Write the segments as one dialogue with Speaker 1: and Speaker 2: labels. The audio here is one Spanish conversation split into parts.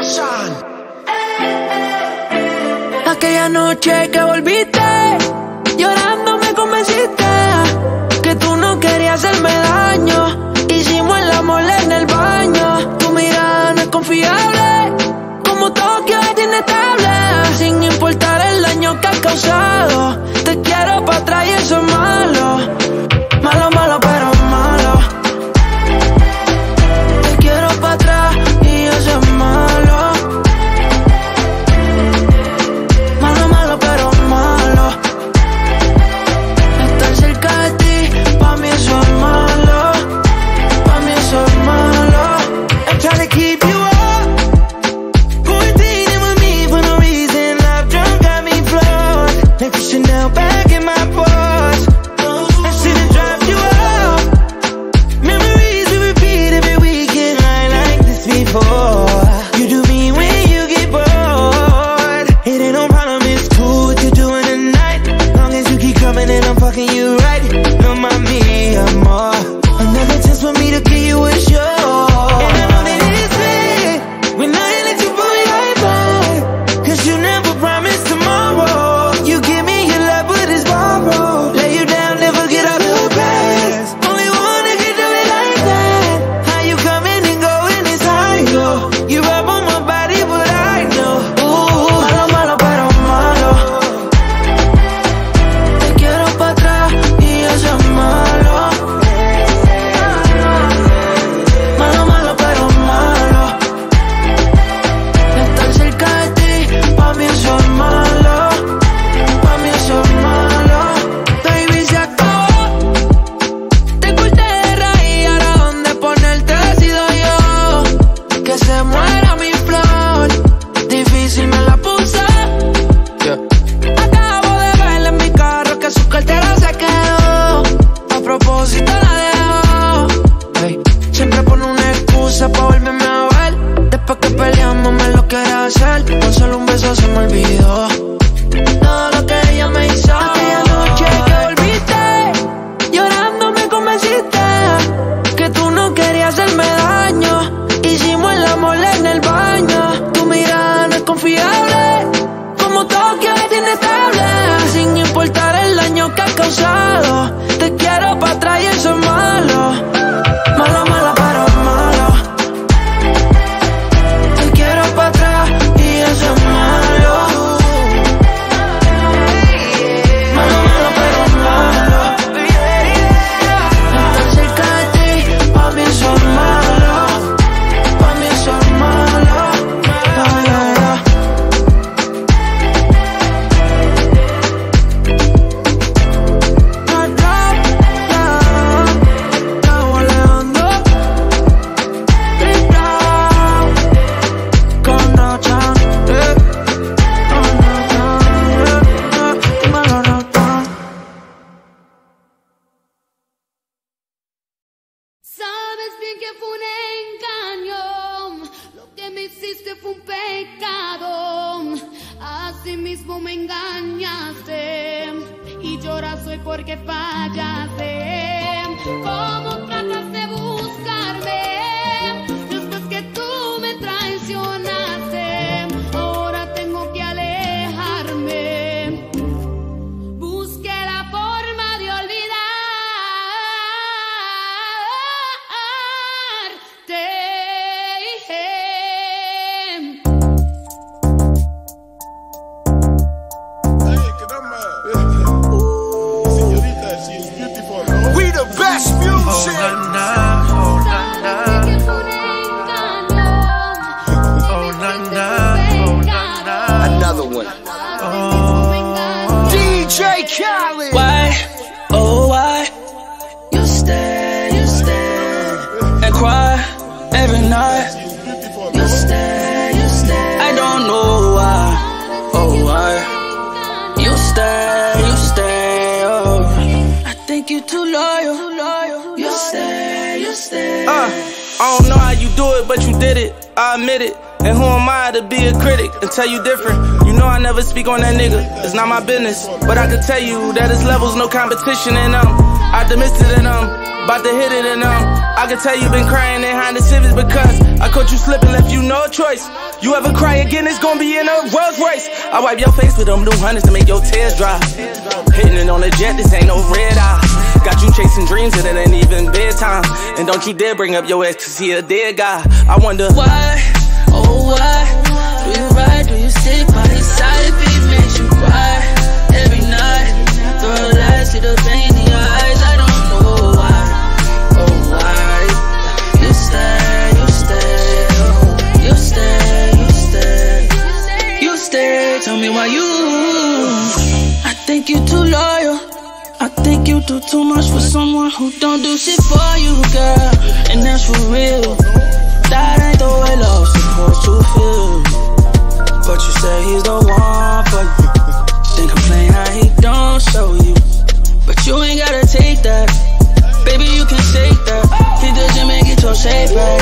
Speaker 1: Aquella noche que volviste, llorando me convenciste que tú no querías hacerme daño. Hicimos el amor en el baño. Tu mirada no es confiable, como Tokio es inestable. Sin importar el daño que has causado, te quiero pa' atrás y eso es malo. Malo, malo, pero malo. Te quiero pa' atrás y eso es malo. Malo, malo, pero malo. Estar cerca de ti, pa' mí eso es malo. Pa' mí eso es malo. I'm trying to keep you up, quarantining with me for no reason. Love drunk got me flawed, like Chanel back in my pores. I should've dropped you off. Memories we repeat every weekend, like this before. You do me when you get bored. It ain't no problem, it's cool what you're doing tonight. Long as you keep coming and I'm fucking you right. No mami, amor. Another chance for me to give you a show. And I know that it's fake when I let you pull me right back, 'cause you never promised tomorrow. You give me your love but it's borrowed. Lay you down, never get out of the grass. Only one that can do it like that. How you coming and going is high, yo. You rub on my body but I know. Ooh, malo, malo, pero malo. Te quiero pa' atrás y eso es malo. Malo, malo, pero malo. Estar cerca de ti, pa' mí eso es malo. Pa' mí eso es malo. Baby, se acabó. Te corté de raíz, ahora dónde ponerte decido yo. Que se muera mi flor, difícil me la puse. Acabo de verle en mi carro que su cartera se quedó. A propósito la dejó. Ey, siempre pone una excusa pa' volverme a ver. Después que peleamos me lo quiere hacer. Con solo un beso se me olvidó todo lo que ella me hizo. Aquella noche que volviste, llorando me convenciste que tú no querías hacerme daño. Hicimos el amor en el baño. Tu mirada no es confiable, como Tokio es inestable. Sin importar el daño que has causado, te quiero pa' atrás y eso es malo. Malo, malo, pero malo. Te quiero pa' atrás y eso es malo. Malo, malo, pero malo. Estar cerca de ti, pa' mí eso es malo. Pa' mí eso es malo. Ay, ay, ay.
Speaker 2: Sabes bien que fue un engaño, lo que me hiciste fue un pecado. Así mismo me engañaste y lloras hoy porque fallaste. ¿Cómo tratas de buscarme después que tú me traicionaste? Ahora tengo que alejarme. Busqué la forma de olvidarte.
Speaker 3: We the best music.
Speaker 2: Sabes que fue un engaño, lo que me hiciste fue un pecado.
Speaker 3: Another one. DJ Khaled.
Speaker 1: Why, oh why, you stay and cry every night. You stay, I don't know why, oh why, you stay, oh. I think you too loyal, you stay.
Speaker 4: I don't know how you do it, but you did it, I admit it. And who am I to be a critic and tell you different? You know I never speak on that nigga, it's not my business. But I can tell you that his level's no competition, and I dismissed it, and about to hit it, and I can tell you been crying in Honda Civics because I caught you slipping, left you no choice. You ever cry again, it's gonna be in a Rolls Royce. I wipe your face with them new hundreds to make your tears dry. Hitting it on the jet, this ain't no red eye. Got you chasing dreams and it ain't even bedtime. And don't you dare bring up your ex cause he a dead guy. I wonder
Speaker 2: why, oh why, do you ride, do you stick by his side if he makes you cry every night? Girl, I see the pain in your eyes, I don't know why, oh why. You stay, you stay, oh, you stay, you stay, you stay. Tell me why you, I think you too loyal. I think you do too much for someone who don't do shit for you, girl. And that's for real. That ain't the way love's supposed to feel. But you say he's the one for you. Then complain how he don't show you. But you ain't gotta take that. Baby, you can shake that. Hit the gym and get your shape back.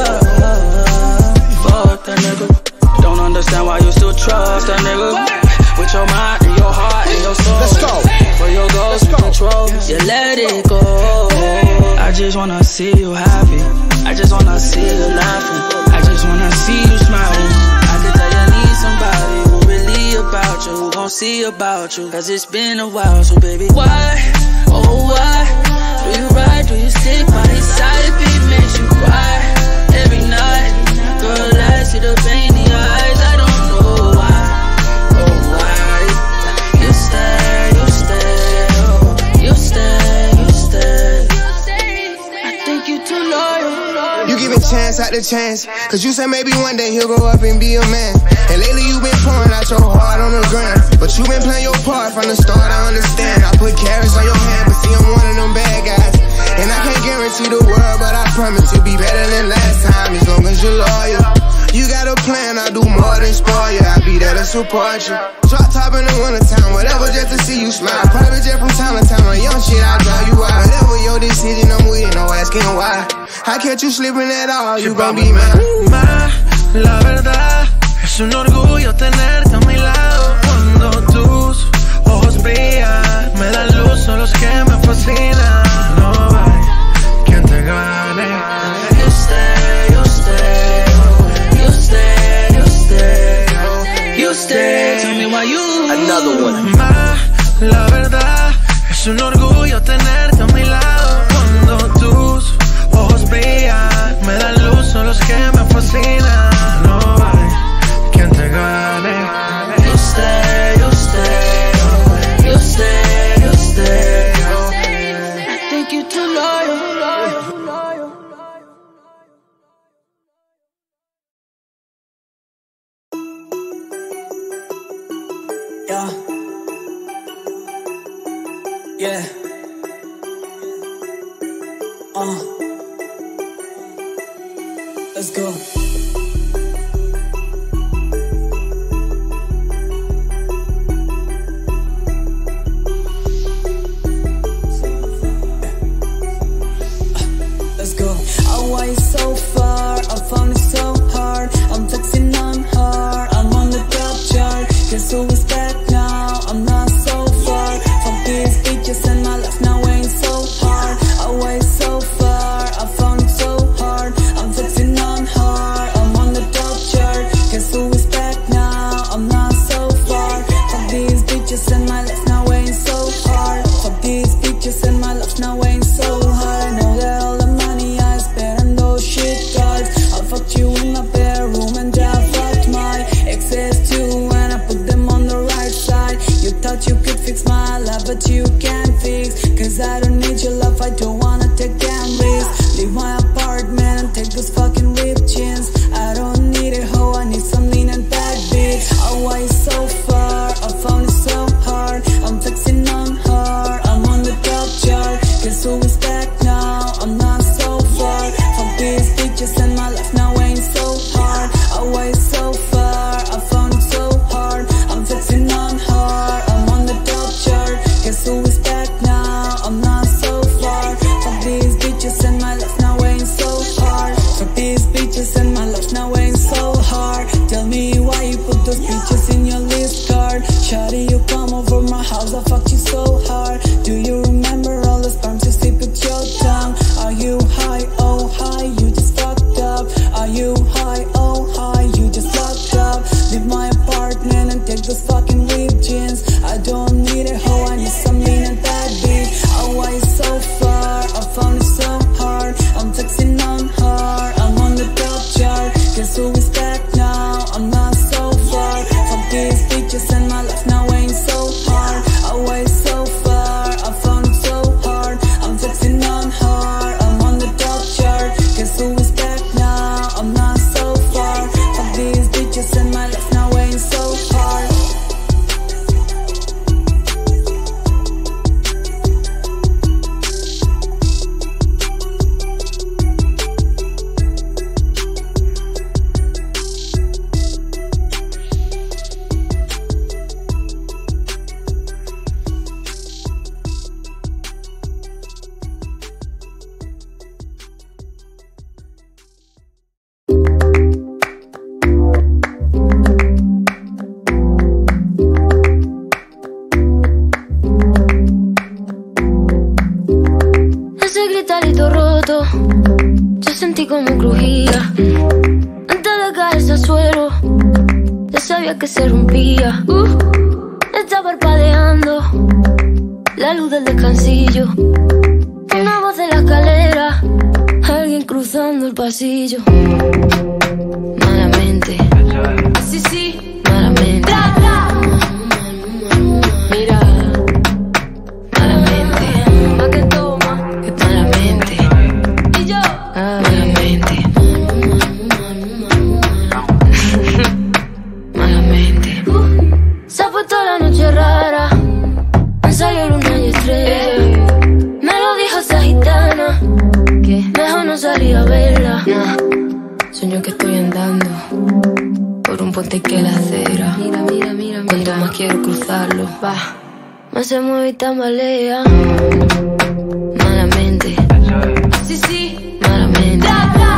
Speaker 2: Fuck that nigga. Don't understand why you still trust that nigga. With your mind and your heart and your soul.
Speaker 3: Let's go.
Speaker 2: For your goals to control, you let it go. I just wanna see you happy. I just wanna see you laughing. I just wanna see you smiling. I can tell you need somebody who really about you, who gon' see about you. Cause it's been a while, so baby, why, oh why, do you ride, do you stick by his side if he makes you cry every night? Girl, I see the pain in your eyes, I don't know why, oh why. You stay, you stay, oh, you stay, you stay. I think you too loyal.
Speaker 5: You giving chance after chance, cause you said maybe one day he'll grow up and be a man. And lately you been pouring out your heart on the ground, but you been playing your part from the start, I understand. I put carrots on your hand, but see I'm one of them bad guys. And I can't guarantee the world, but I promise you'll be better than last time, as long as you're loyal. You got a plan, I'll do more than spoil you. I'll be there to support you. Drop top in the wintertime, whatever, just to see you smile. Private jet from time to time, on young shit, I'll drive you out. Whatever your decision, I'm with, no asking why. I catch you slipping at all, you gon' be mine.
Speaker 1: La verdad, es un orgullo tenerte a mi lado. Cuando tus ojos brillan, me dan luz, son los que me fascinan. No hay quien te gane.
Speaker 2: You stay, you stay, you stay, you stay, you stay. Tell me why you.
Speaker 3: Another one.
Speaker 1: La verdad, es un orgullo tenerte a mi lado. Cuando tus ojos brillan, me dan luz, son los que me fascinan. No hay quien te gane.
Speaker 2: You stay, you stay, you stay, you stay. I think you too loyal. Yeah. Yeah. Let's go. Let's go. Oh, why so far? I found it so hard. I'm flexing on her. I'm on the top chart. Guess who is back now? I'm not so far from these bitches and my life now ain't so hard. Oh, why so far? I found it so hard. I'm flexing on her. I'm on the top chart. Guess who is back now? I'm not so far from these bitches and my life now ain't so hard. From these bitches and my life now ain't so hard. Know that all the money I spent on those shit cards. I fucked you in my bedroom and I fucked my exes too, and I put them on the right side. You thought you could fix my life, but you can't fix. Cause I don't need your love, I don't wanna take damn risks. Leave my apartment and take those fucking ripped jeans. I don't need a hoe, I need some lean and bad bitch. Oh, why is so far? I found it so hard. I'm flexing on her, I'm on the top chart. Guess who is back now? I'm not so far from these bitches and my life now ain't so hard. Oh, why is so far? I found it so hard. I'm flexing on her, I'm on the top chart. Guess who is back now? I'm not so far from these bitches and my life now ain't so hard. From these bitches and my life now ain't so hard. Tell me why you put those bitches in your list card. Shawty, you come over my house, I fucked you so hard. Do you remember all the sperms you sip with your tongue? Are you high? Oh,
Speaker 6: dedito roto, yo sentí como crujía. Antes de caerse al suelo, ya sabía que se rompía. Está parpadeando la luz del descansillo. Una voz de la escalera, alguien cruzando el pasillo. Malamente, sí, sí, malamente. Mira, malamente, pa' que toma, que malamente. Y yo, malamente. Malamente. Se ha puesto la noche rara, han salido luna y estrella. Me lo dijo esa gitana, que mejor no salir a verla. Sueño que estoy andando por un puente que la acera. Mira, mira, mira, mira. Cuanto más quiero cruzarlo, va, más se mueve y tambalea. Malamente, sí, sí, malamente.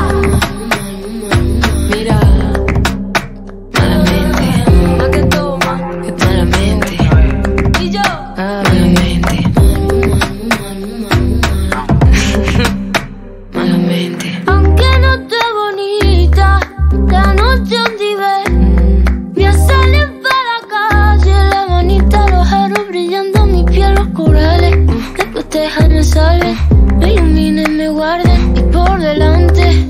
Speaker 6: Mira, malamente, pa' que toma, que malamente. Y yo, malamente. Malamente. Aunque no esté bonita, la noche donde voy a salir para la calle, la manita, los aros brillando, mi piel, los corales que protejan, me salven, me iluminen, me guarden. Y por delante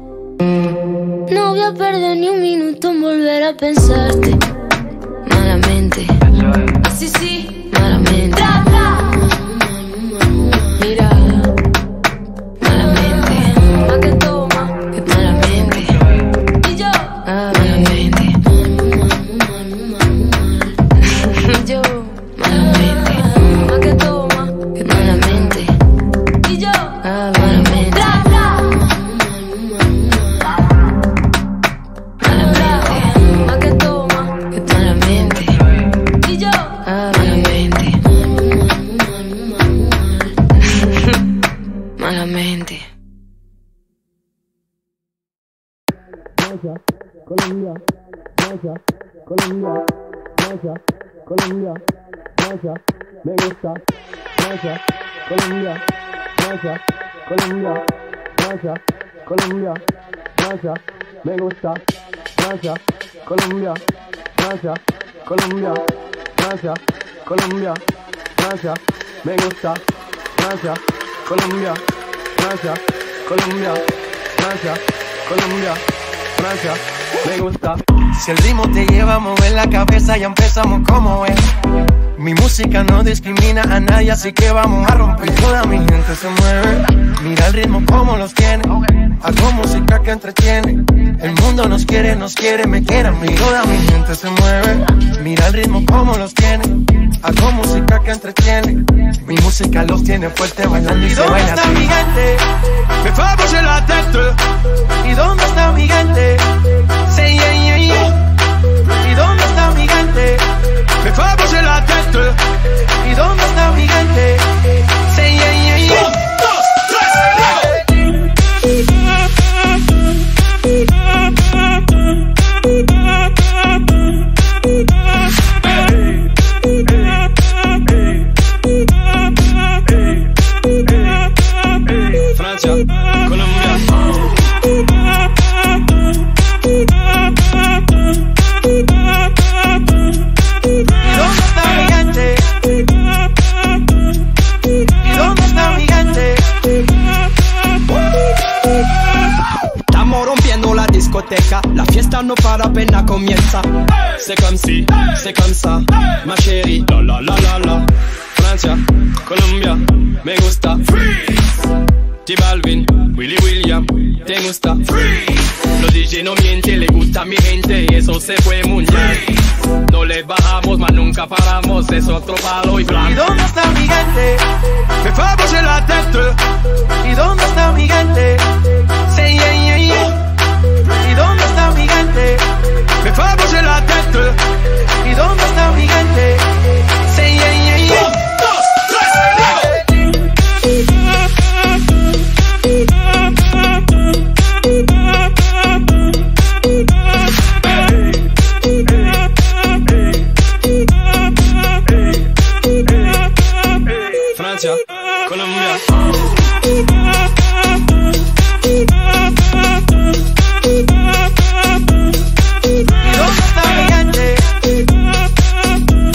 Speaker 6: no voy a perder ni un minuto en volver a pensarte. Malamente, sí, sí, malamente. Mira, malamente, pa' que toma, que malamente. Y yo, malamente. Y yo, malamente, pa' que toma, que malamente. Y yo, malamente. Pa' que toma, que malamente. Y yo, malamente. Malamente.
Speaker 7: Colombia, Francia, Colombia, Francia, Colombia, Francia, me gusta. Francia, Colombia, Francia, Colombia, Francia, Colombia, Francia, me gusta. Francia, Colombia, Francia, Colombia, Francia, Colombia, Francia, me gusta. Francia, Colombia, Francia, Colombia, Francia, Colombia, Francia, me gusta.
Speaker 8: Si el ritmo te lleva a mover la cabeza, ya empezamos como es. Mi música no discrimina a nadie, así que vamos a romper. Toda mi gente se mueve, mira el ritmo como los tiene. Hago música que entretiene, el mundo nos quiere, me quiere a mí. Toda mi gente se mueve, mira el ritmo como los tiene. Hago música que entretiene, mi música los tiene fuerte bailando y se baila así. ¿Y dónde está mi gente? Me fais bouger la tête. ¿Y dónde está mi gente? Say yeah, yeah, yeah. ¿Y dónde está mi gente? Me fais bouger la tête. ¿Y dónde está mi gente? Say yeah, yeah, yeah. 1, 2, 3. Francia, Colombia. ¿Y dónde está mi gente? ¿Y dónde está mi gente? Estamos rompiendo la discoteca, la fiesta no para, apenas comienza. C'est comme si, c'est comme ça, ma chérie, la la la la la. Francia, Colombia, me gusta. Freeze. J Balvin, Willy William, te gusta. Freeze. Los DJ no mienten, le gusta a mi gente y eso se fue muy bien. No le bajamos, mas nunca paramos, es otro palo y blanco. ¿Y dónde está mi gente? Me fais bouger la tête. ¿Y dónde está mi gente? Say yeah, yeah, yeah. ¿Y dónde está mi gente? Me fais bouger la tête. ¿Y dónde está mi gente? Say yeah, yeah, yeah. 1, 2, 3. Francia, Colombia.